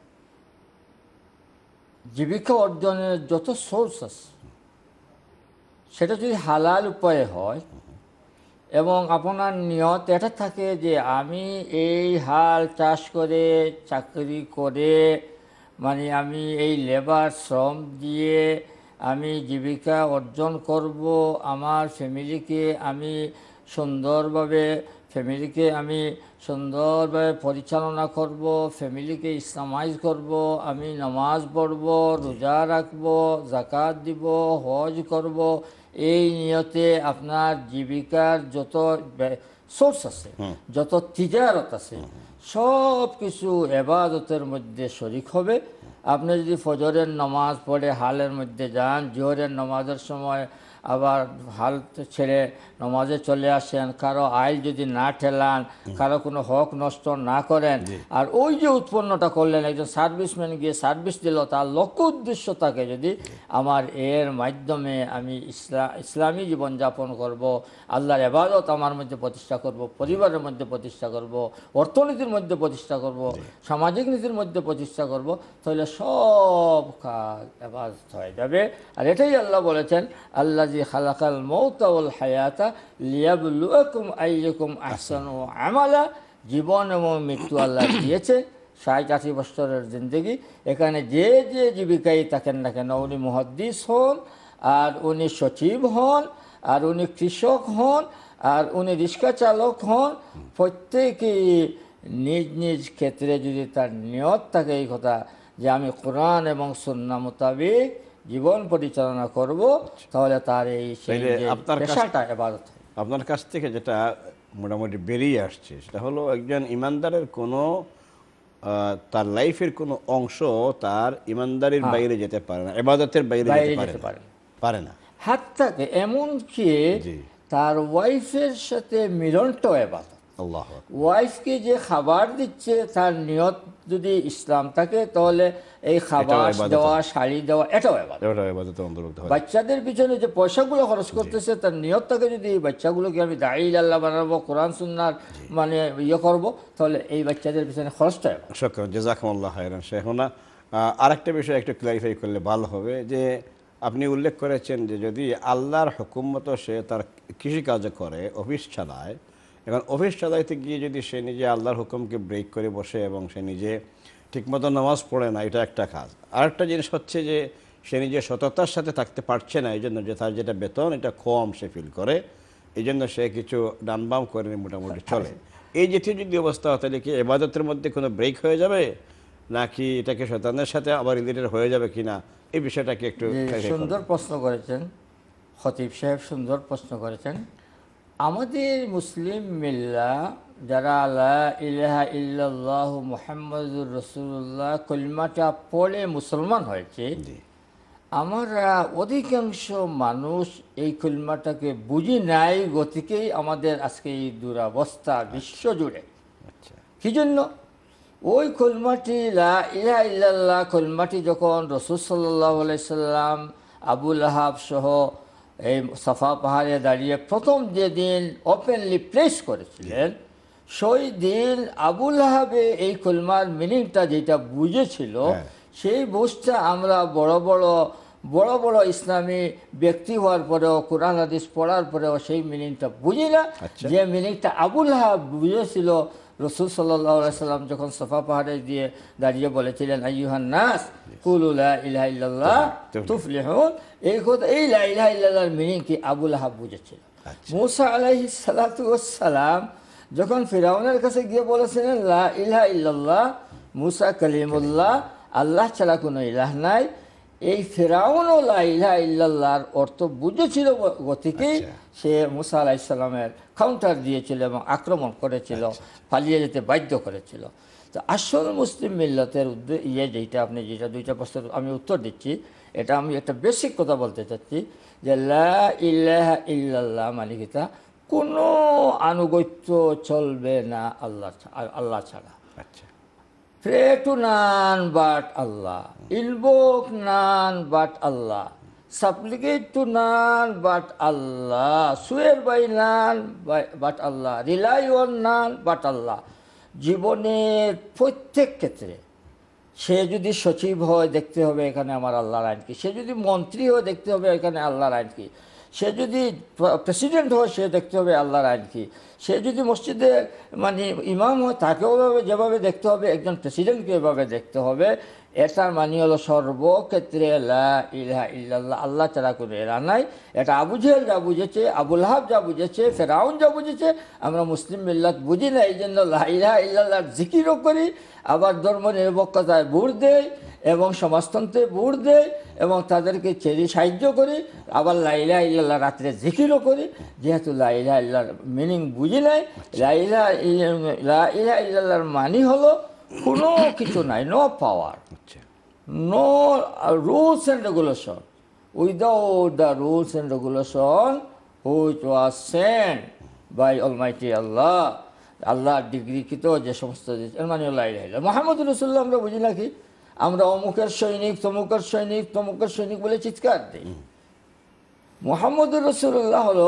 Speaker 3: জীবিকা অর্জনের যত সোর্স আছে সেটা যদি হালাল উপায়ে হয়, এবং আপনার নিয়ত এটা থাকে যে আমি এই হাল চাষ করে, চাকরি করে, মানে আমি এই লেবার শ্রম দিয়ে আমি জীবিকা অর্জন করব, আমার ফ্যামিলিকে আমি সুন্দরভাবে ফ্যামিলিকে আমি সুন্দরভাবে পরিচালনা করব, ফ্যামিলিকে ইসলামাইজ করব, আমি নামাজ পড়ব, রোজা রাখব, জাকাত দিব, হজ করব, এই নিয়তে আপনার জীবিকার যত সোর্স আছে, যত তিজারত আছে, সব কিছু এবাদতের মধ্যে শরিক হবে। আপনি যদি ফজরের নামাজ পড়ে হালের মধ্যে যান, জোহরের নামাজের সময় আবার হাল ছেড়ে নামাজে চলে আসেন, কারো আইল যদি না ঠেলান, কারো কোনো হক নষ্ট না করেন, আর ওই যে উৎপন্নটা করলেন, একজন সার্ভিসম্যান গিয়ে সার্ভিস দিল, তার লক্ষ্য উদ্দেশ্য থাকে যদি আমার এর মাধ্যমে আমি ইসলাম ইসলামী জীবনযাপন করব, আল্লাহর ইবাদত আমার মধ্যে প্রতিষ্ঠা করব, পরিবারের মধ্যে প্রতিষ্ঠা করব, অর্থনীতির মধ্যে প্রতিষ্ঠা করব, সামাজিক নীতির মধ্যে প্রতিষ্ঠা করব, তাহলে সব কাজ ইবাদত হয়ে যাবে। আর এটাই আল্লাহ বলেছেন, আল্লাহ জি খালাকাল মৌতা ওয়াল হায়াতা লিয়াবলুয়াকুম আইয়ুকুম আহসানু আমালা। জীবন এবং মৃত্যু আল্লাহ দিয়েছে, ষাট আশি বছরের জিন্দগি। এখানে যে যে জীবিকায় থাকেন না কেন, উনি মুহাদ্দিস হন, আর উনি সচিব হন, আর উনি কৃষক হন, আর উনি রিক্সা চালক হন, প্রত্যেকেই নিজ নিজ ক্ষেত্রে যদি তার নিয়ত থাকে এই কথা যে আমি কোরআন এবং সুন্নাহ মোতাবেক জীবন পরিচালনা করব, তাহলে তার এই পেশাটা ইবাদত।
Speaker 2: আপনার কাছ থেকে যেটা মোটামুটি বেরিয়ে আসছে সেটা হলো, একজন ইমানদারের কোনো তার লাইফের কোনো অংশ তার ইমানদারির বাইরে যেতে পারে না, ইবাদতের বাইরে যেতে পারে না, পারে না।
Speaker 3: হাত থাকে এমনকি তার ওয়াইফের সাথে মিলনটাও ইবাদত।
Speaker 2: আল্লাহ,
Speaker 3: ওয়াইফকে যে খাবার দিচ্ছে, তার নিয়ত যদি ইসলাম থাকে, তাহলে এই খাবার দেওয়া, শাড়ি দেওয়া, এটাও ইবাদত অন্তর্ভুক্ত হয়। বাচ্চাদের পিছনে যে পয়সাগুলো খরচ করতেছে, তার নিয়ত থাকে যদি এই বাচ্চাগুলোকে আমি দাঈ আল্লাহ বানাবো, কোরআন সুন্নাহর মানে ইয়ে করবো, তাহলে এই বাচ্চাদের পিছনে খরচটা ইবাদত।
Speaker 2: শুকরান, জাযাকুমুল্লাহ খাইরান। শেখনা, আরেকটা বিষয় একটু ক্লারিফাই করলে ভালো হবে, যে আপনি উল্লেখ করেছেন যে যদি আল্লাহর হুকুম মতো সে তার কৃষিকাজ করে, অফিস চালায়, এখন অফিস চালাইতে গিয়ে যদি সে নিজে আল্লাহর হুকুমকে ব্রেক করে বসে এবং সে নিজে ঠিকমতো নামাজ পড়ে না, এটা একটা কাজ। আরেকটা জিনিস হচ্ছে যে সে নিজে সততার সাথে থাকতে পারছে না, এই জন্য যে তার যেটা বেতন এটা কম সে ফিল করে, এই জন্য সে কিছু ডানবাম করে মোটামুটি চলে। এই জাতীয় যদি অবস্থা হয়, তাহলে কি ইবাদতের মধ্যে কোনো ব্রেক হয়ে যাবে, নাকি এটাকে শয়তানের সাথে আবার রিলেটেড হয়ে যাবে কিনা, এই বিষয়টাকে একটু।
Speaker 3: সুন্দর প্রশ্ন করেছেন খতিব সাহেব, সুন্দর প্রশ্ন করেছেন। আমাদের মুসলিম মিল্লা যারা লা ইলাহা ইল্লাল্লাহু মুহাম্মাদুর রাসূলুল্লাহ কলিমাটা পড়ে মুসলমান হয়েছে, আমরা অধিকাংশ মানুষ এই কলিমাটাকে বুঝি নাই, গতিকেই আমাদের আজকে এই দুরবস্থা বিশ্ব জুড়ে। কি জন্য? ওই কলিমাটি লা ইলাহা ইল্লাল্লাহ কলিমাটি যখন রাসূল সাল্লাল্লাহু আলাইহি সাল্লাম আবু লাহাব সহ এই সাফা পাহাড়ে দাঁড়িয়ে প্রথম যেদিন ওপেনলি প্লেস করেছিলেন, সেই দিন আবু লাহাবে এই কলমার মিনিংটা যেটা বুঝেছিল, সেই বুঝটা আমরা বড় বড় বড় বড় ইসলামী ব্যক্তি হওয়ার পরেও, কোরআন হাদিস পড়ার পরেও সেই মিনিংটা বুঝি না। যে মিনিংটা আবু লাহাব বুঝেছিল, রাসূল সাল্লাল্লাহু আলাইহি সাল্লাম যখন সাফা পাহাড়ে দিয়ে দাঁড়িয়ে বলেছিলেন আইয়ুহান নাস কুলু লা ইলাহা ইল্লাল্লাহ তুফলিহুন, এই কথা, এই লা ইলাহা ইল্লাল্লাহর মিনিং কি আবু লাহাব বুঝেছিল। মূসা আলাইহিস সালাতু ওয়াস সালাম যখন ফিরআউনের কাছে গিয়ে বলেছিলেন লা ইলাহা ইল্লাল্লাহ, মূসা কালিমুল্লাহ, আল্লাহ ছাড়া কোনো ইলাহ নাই, এই ফিরআউনও লা ইলাহা ইল্লাল্লাহর অর্থ বুঝেছিল, গতিকেই সে মূসা আলাইহিস সালামের কাউন্টার দিয়েছিল এবং আক্রমণ করেছিল, পালিয়ে যেতে বাধ্য করেছিল। তো আসল মুসলিম মিল্লাতের উদ্দেশ্য ইয়ে যেটা আপনি যেটা দুইটা প্রশ্নের আমি উত্তর দিচ্ছি, এটা আমি একটা বেসিক কথা বলতে চাচ্ছি যে লা ইলাহা ইল্লাল্লাহ মানে কিতা, কোনো আনুগত্য চলবে না আল্লাহ আল্লাহ ছাড়া।
Speaker 2: আচ্ছা,
Speaker 3: pray to none but Allah, invoke none but Allah, supplicate to none but Allah, swear by none but Allah, rely on none but Allah। জীবনের প্রত্যেক ক্ষেত্রে সে যদি সচিব হয় দেখতে হবে এখানে আমার আল্লাহর আইন কি, সে যদি মন্ত্রী হয় দেখতে হবে এখানে আল্লাহর আইন কি, সে যদি প্রেসিডেন্ট হয় সে দেখতে হবে আল্লাহর আইন কি, সে যদি মসজিদে মানে ইমাম হয় তাকেও যেভাবে দেখতে হবে, একজন প্রেসিডেন্টকে এভাবে দেখতে হবে। এটার মানে হলো সর্বক্ষেত্রে লা ইলাহা ইল্লাল্লাহ, আল্লাহ ছাড়া কোনো এরা নাই। এটা আবু জেহেল যা বুঝেছে, আবু লাহাব যা বুঝেছে, ফেরাউন যা বুঝেছে, আমরা মুসলিম মিল্লাত বুঝি না। এই জন্য লা ইলাহা ইল্লাল্লাহর জিকিরও করি, আবার ধর্ম নিরপেক্ষতায় ভোট দেয় এবং সমাজতন্ত্রে ভোট দেয় এবং তাদেরকে চেরি সাহায্য করি, আবার লা ইলাহা ইল্লাল্লাহ রাত্রে জিকিরও করি। যেহেতু লা ইলাহা ইল্লাল্লাহর মিনিং বুঝি নাই, লা ইলাহা ইল্লা- লা ইলাহা ইল্লাল্লাহর মানি হলো কোনো কিছু নাই, নো পাওয়ার,
Speaker 2: আচ্ছা,
Speaker 3: no uh, rules and regulation. Without the rules and regulation which was sent by Almighty Allah, আল্লাহর ডিগ্রিকৃত যে সমস্ত এর মানে মোহাম্মদ রসুল্লাহ আমরা বুঝি নাকি? আমরা অমুকের সৈনিক, তমুকের সৈনিক, তমুকের সৈনিক বলে চিৎকার দিই। মোহাম্মদ রসুল্লাহ হলো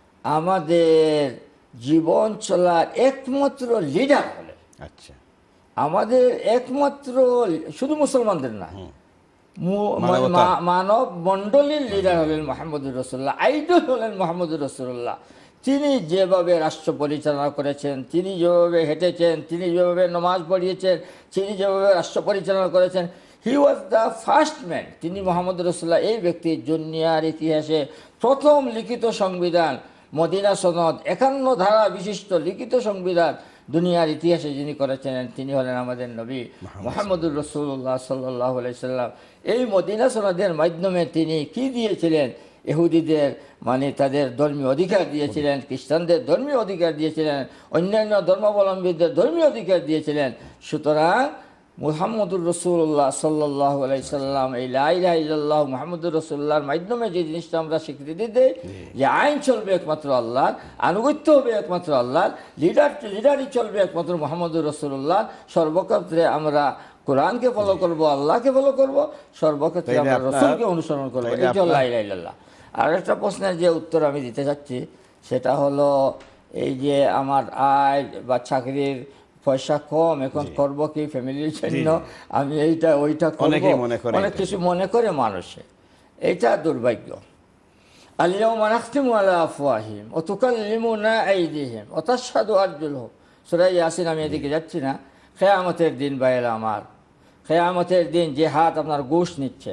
Speaker 3: আমাদের জীবন চলার একমাত্র লিডার হলেন,
Speaker 2: আচ্ছা,
Speaker 3: আমাদের একমাত্র, শুধু মুসলমানদের না, মু-
Speaker 2: মানবতা।
Speaker 3: মা- মানব মণ্ডলীর লিডার হলেন মোহাম্মদুর রসুল্লাহ, আইডল হলেন মোহাম্মদুর রসুল্লাহ। তিনি যেভাবে রাষ্ট্র পরিচালনা করেছেন, তিনি যেভাবে হেঁটেছেন, তিনি যেভাবে নমাজ পড়িয়েছেন, তিনি যেভাবে রাষ্ট্র পরিচালনা করেছেন, he was the first man. তিনি মোহাম্মদ রসুল্লাহ এই ব্যক্তি দুনিয়ার ইতিহাসে প্রথম লিখিত সংবিধান, মদিনা সনদ, একান্ন ধারা বিশিষ্ট লিখিত সংবিধান দুনিয়ার ইতিহাসে যিনি করেছেন তিনি হলেন আমাদের নবী মুহাম্মদুর রাসূলুল্লাহ সাল্লাল্লাহু আলাইহি সাল্লাম। এই মদিনা সনদের মাধ্যমে তিনি কি দিয়েছিলেন? ইহুদিদের মানে তাদের ধর্মীয় অধিকার দিয়েছিলেন, খ্রিস্টানদের ধর্মীয় অধিকার দিয়েছিলেন, অন্যান্য ধর্মাবলম্বীদের ধর্মীয় অধিকার দিয়েছিলেন। সুতরাং মুহাম্মদুর রাসূলুল্লাহ সাল্লাল্লাহু আলাইহি সাল্লাম এই লা ইলাহা ইল্লাল্লাহ মুহাম্মদুর রাসূলুল্লাহর মাধ্যমে যে জিনিসটা আমরা স্বীকৃতি দেই যে আইন চলবে একমাত্র আল্লাহর, আনুগত্য হবে একমাত্র আল্লাহর, লিডার লিডারই চলবে একমাত্র মুহাম্মদুর রাসূলুল্লাহ। সর্বক্ষেত্রে আমরা কোরআনকে ফলো করব, আল্লাহকে ফলো করব, সর্বক্ষেত্রে
Speaker 2: তাইলে
Speaker 3: আমরা
Speaker 2: আপনার-
Speaker 3: রাসূলকে অনুসরণ করব।
Speaker 2: তাইলে
Speaker 3: এই যে
Speaker 2: আপনার-
Speaker 3: লা ইলাহা ইল্লাল্লাহ। আর একটা প্রশ্নের যে উত্তর আমি দিতে চাচ্ছি সেটা হলো এই যে আমার আয় বা চাকরির পয়সা কম, এখন করব কি ফ্যামিলির জন্য, আমি এইটা ওইটা করব,
Speaker 2: অনেকেই মনে করে
Speaker 3: অনেক
Speaker 2: এটা।
Speaker 3: কিছু মনে করে মানুষে। এইটা দুর্ভাগ্য। আল-ইয়াওমা নাখতিমু আলা আফওয়াহিহিম ওয়া তুকাল্লিমুনা আইদিহিম ওয়া তাশহাদু আরজুলুহুম। সূরা ইয়াসিন, আমি এদিকে যাচ্ছি না। কিয়ামতের দিন ভাইয়েরা আমার, কিয়ামতের দিন যে হাত আপনার ঘুষ নিচ্ছে,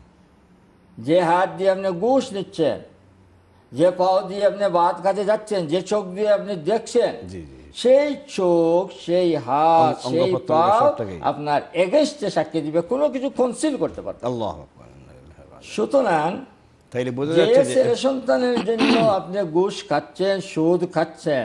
Speaker 3: যে হাত দিয়ে আপনি ঘুষ নিচ্ছেন, যে পাও দিয়ে আপনি ভাত কাজে যাচ্ছেন, যে চোখ দিয়ে আপনি দেখছেন,
Speaker 2: জি জি,
Speaker 3: সেই চোখ, সেই হাত,
Speaker 2: অঙ্গ
Speaker 3: সেই
Speaker 2: প্রত্যঙ্গ
Speaker 3: পাও
Speaker 2: সবটাকেই।
Speaker 3: আপনার এগেইনস্টে সাক্ষী দিবে, কোনো কিছু কনসিল করতে পারবে না।
Speaker 2: আল্লাহু আকবার।
Speaker 3: সুতরাং
Speaker 2: তাইলে বোঝা
Speaker 3: যে
Speaker 2: যাচ্ছে যে
Speaker 3: ছেলে সন্তানের জন্য আপনি ঘুষ খাচ্ছেন, সুদ খাচ্ছেন,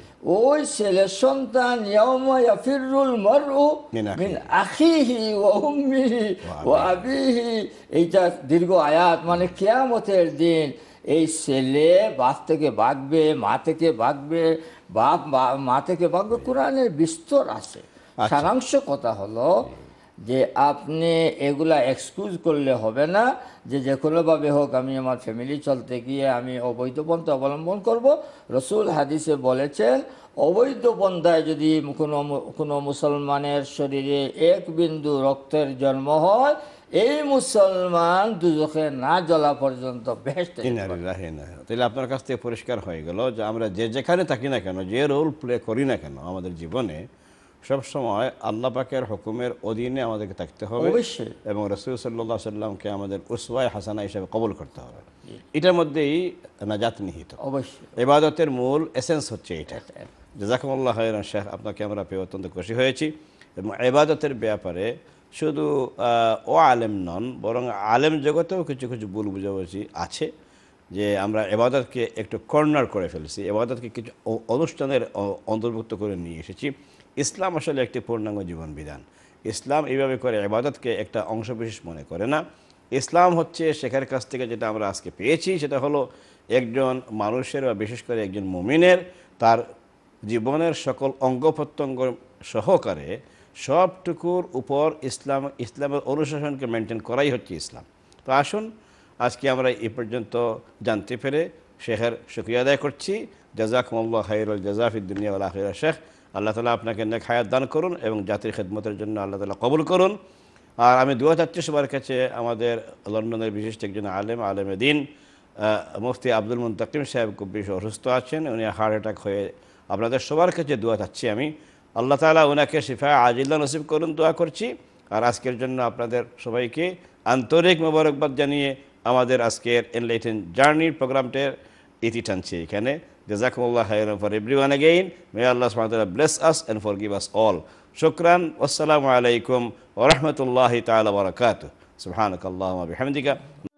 Speaker 3: ওই ছেলে সন্তান ইয়াউমা ইয়াফিরুল মারউ
Speaker 2: মিন আখিহি।
Speaker 3: মিন আখিহি ওয়া উম্মিহি ওয়া আবিহি। এইটা দীর্ঘ আয়াত, মানে কিয়ামতের দিন এই ছেলে বাপ থেকে ভাগবে, মা থেকে ভাগবে, বাপ মা- মা থেকে ভাগবে। কোরআনের বিস্তর আছে। সারাংশ কথা হলো যে আপনি এগুলা এক্সকিউজ করলে হবে না যে যে কোনোভাবে হোক আমি আমার ফ্যামিলি চলতে গিয়ে আমি অবৈধ পন্থা অবলম্বন করব। রসুল হাদিসে বলেছেন অবৈধ পন্থায় যদি কোনো কোনো মুসলমানের শরীরে এক বিন্দু রক্তের জন্ম হয়, এই মুসলমান দুজখে না জ্বলা পর্যন্ত বেহেশতে যেতে
Speaker 2: ইন্না
Speaker 3: পারবে।
Speaker 2: লিল্লাহি ওয়া ইন্না ইলাইহি রাজিউন। তাহলে আপনার কাছ থেকে পরিষ্কার হয়ে গেল যে আমরা যে যেখানে থাকি না কেন, যে রোল প্লে করি না কেন আমাদের জীবনে, সব সময় আল্লাহ পাকের হুকুমের অধীনে আমাদেরকে থাকতে হবে
Speaker 3: অবশ্যই।
Speaker 2: এবং রাসূল সাল্লাল্লাহু আলাইহি সাল্লামকে আমাদের উসওয়ায়ে হাসানা হিসেবে কবুল করতে হবে। এটার মধ্যেই নাজাত নিহিত।
Speaker 3: অবশ্যই।
Speaker 2: ইবাদতের মূল এসেন্স হচ্ছে এটা। জাযাকুমুল্লাহ খাইরান শেখ, আপনাকে আমরা পেয়ে অত্যন্ত খুশি হয়েছি। এবং ইবাদতের ব্যাপারে শুধু ও আলেম নন, বরং আলেম জগতেও কিছু কিছু ভুল বুঝাবুঝি আছে যে আমরা ইবাদতকে একটু কর্নার করে ফেলেছি, ইবাদতকে কিছু অ- অনুষ্ঠানের অ- অন্তর্ভুক্ত করে নিয়ে এসেছি। ইসলাম আসলে একটি পূর্ণাঙ্গ জীবন বিধান। ইসলাম এইভাবে করে ইবাদতকে একটা অংশবিশেষ মনে করে না। ইসলাম হচ্ছে শেখার কাছ থেকে যেটা আমরা আজকে পেয়েছি, সেটা হলো একজন মানুষের বা বিশেষ করে একজন মুমিনের তার জীবনের সকল অঙ্গ প্রত্যঙ্গ সহকারে সবটুকুর উপর ইসলাম ইসলামের অনুশাসনকে মেনটেন করাই হচ্ছে ইসলাম। তো আসুন আজকে আমরা এই পর্যন্ত জানতে পেরে শেখের শুকরিয়া আদায় করছি। জাযাকুমুল্লাহ খাইরুল জাযা ফিদ দুনিয়া ওয়াল আখিরাহ। শেখ, আল্লাহ তাআলা আপনাকে নেক হায়াত দান করুন এবং জাতির খেদমতের জন্য আল্লাহ তাআলা কবুল করুন। আর আমি দোয়া চাচ্ছি সবার কাছে, আমাদের লন্ডনের বিশিষ্ট একজন আলেম, আলেমে দ্বীন মুফতি আব্দুল মুনতাকিম সাহেব খুব বেশি অসুস্থ আছেন, উনি হার্ট অ্যাটাক হয়ে, আপনাদের সবার কাছে দোয়া চাচ্ছি আমি, আল্লাহ তাআলা ওনাকে শিফা আজিল্লা নসিব করুন দোয়া করছি। আর আজকের জন্য আপনাদের সবাইকে আন্তরিক মোবারকবাদ জানিয়ে আমাদের আজকের এনলাইটেন জার্নির প্রোগ্রামটির ইতি টানছি এখানে। জাযাকুমুল্লাহ খাইরান for everyone again, may Allah সুবহানাহু ওয়া তাআলা bless us and forgive us all. শুকরান, আসসালামু আলাইকুম ওয়া রাহমাতুল্লাহি তাআলা ওয়া বারাকাতুহু। সুবহানাকাল্লাহুম্মা ওয়া বিহামদিকা